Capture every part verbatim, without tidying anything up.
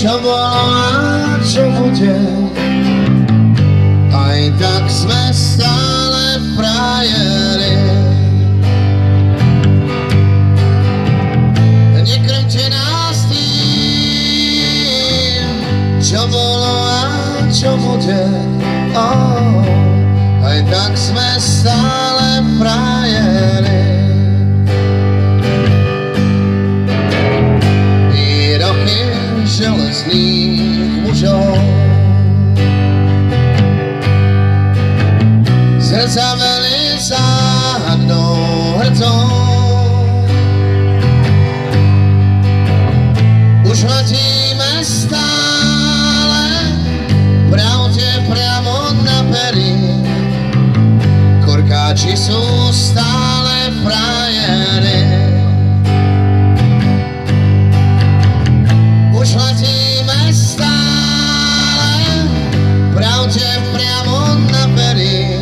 čo bolo a čo bude, aj tak sme stále frajeri. Nekrmte nás tým, čo bolo a čo bude, oh, aj tak sme stále frajeri. Výroky železných mužov zrzaveli záhadnou hrdzou. Už letíme stále, pravde priamo na pery. Korkáči sú stále frajeri. Už letíme stále, pravde priamo na pery.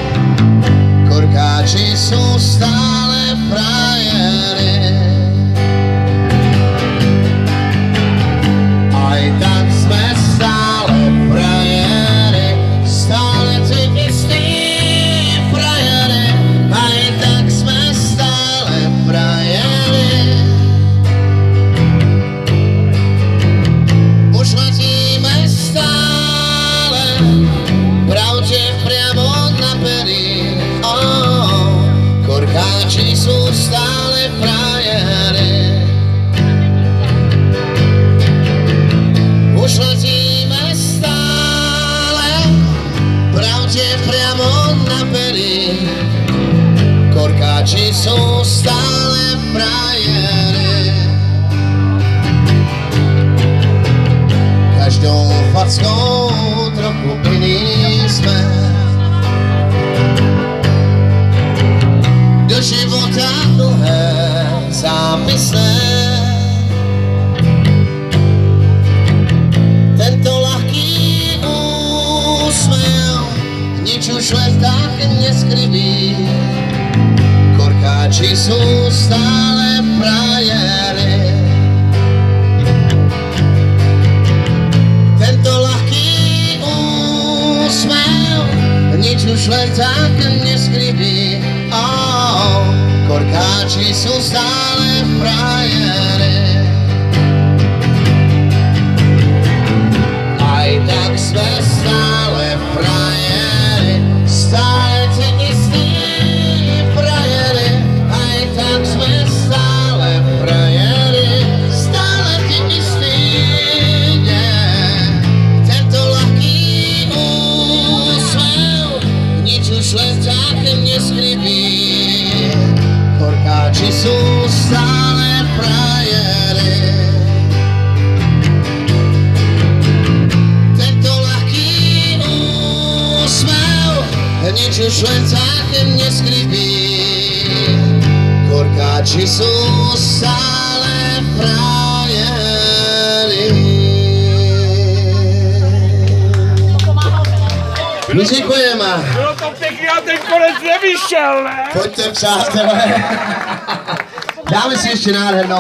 Korkáči sú stále frajeri. Aj tak sme stále frajeri, stále tí istí frajeri. Aj tak sme stále frajeri. Už letíme stále, pravde priamo na pery. Oh, korkáči sú stále frajeri. Už letíme stále, pravde priamo na pery. Korkáči sú stále frajeri. Každou fackou trochu iný sme. Do života dlhé zápisné. Tento ľahký úsmev nič už len tak neskriví. Korkáči sú stále frajeri. Tento ľahký úsmev nič už len tak neskriví. Oh, korkáči sú stále frajeri. Aj tak sme stále frajeri, stále tí istí frajeri. Aj tak sme stále frajeri, stále tí istí, yeah. Tento ľahký úsmev nič už len tak neskriví. Korkáči sú stále frajeri. Nič už len tak neskriví. Korkáči sú stále frajeri. No děkujeme. Bylo to pěkný a ten konec nevyšel, ne? Pojďte, přátelé. Dáme si ještě nádhernou.